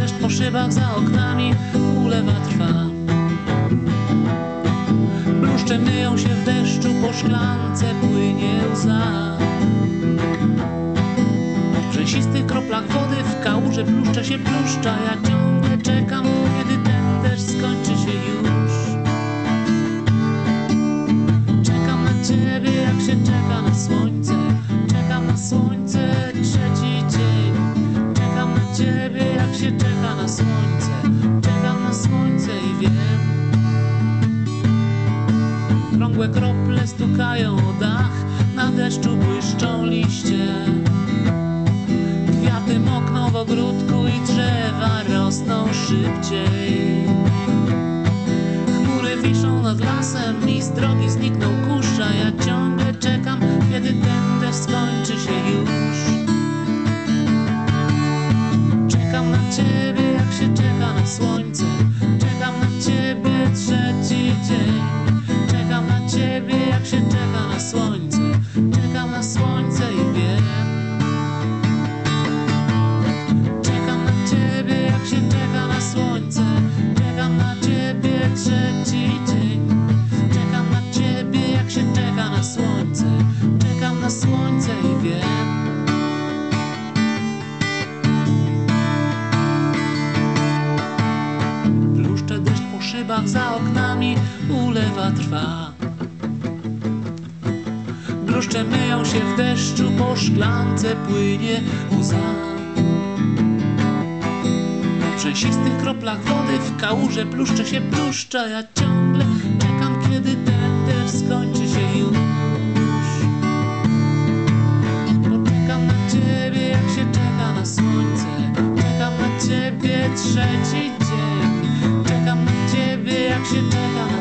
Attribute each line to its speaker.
Speaker 1: deszcz po szybach za oknami, ulewa trwa. Bluszcze myją się w deszczu, po szklance płynie łza. W rzęsistych kroplach wody w kałuży bluszcze się pluszcza. Ja ciągle czekam, kiedy ten deszcz skończy się już. Czekam na ciebie, jak się czeka na słońce. Czekam na słońce, trzeci dzień. Czekam na ciebie, jak się czeka na słońce. Czekam na słońce i wiem. Krągłe krople stukają o dach, na deszczu błyszczą liście. Kwiaty mokną w ogródku i drzewa rosną szybciej. Chmury wiszą nad lasem i z drogi zniknął kurz, a ja ciągle czekam, kiedy ten deszcz skończy się już. Czekam na ciebie, jak się czeka na słońce. Czekam na ciebie trzeci dzień. Czekam na ciebie, jak się czeka na słońce. Czekam na słońce i wiem. Czekam na ciebie, jak się czeka na słońce. Czekam na ciebie trzeci dzień. Czekam na ciebie, jak się czeka na słońce. Czekam na słońce i wiem. Bluszcze deszcz po szybach za oknami, ulewa trwa. Bluszcze myją się w deszczu, po szklance płynie łza. W rzęsistych kroplach wody w kałuże bluszcze się pluszcza. Ja ciągle czekam, kiedy ten deszcz skończy się już. Bo czekam na ciebie, jak się czeka na słońce. Czekam na ciebie trzeci dzień. Czekam na ciebie, jak się czeka na